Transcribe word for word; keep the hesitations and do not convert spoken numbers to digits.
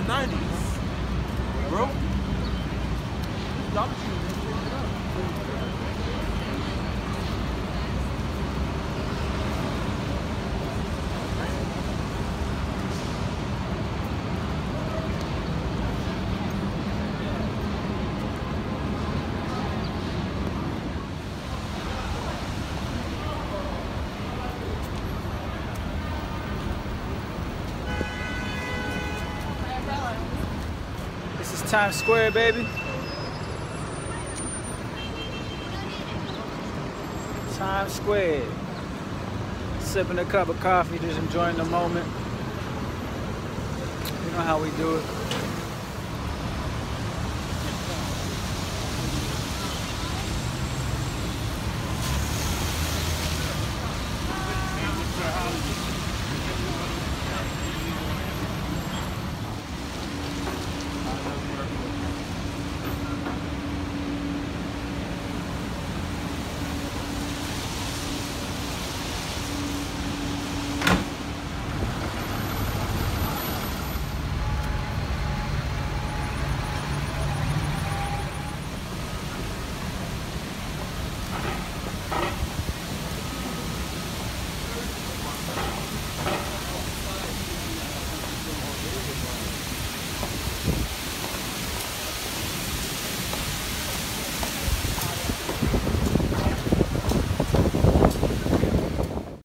nineties, bro. This is Times Square, baby. Times Square. Sipping a cup of coffee, just enjoying the moment. You know how we do it.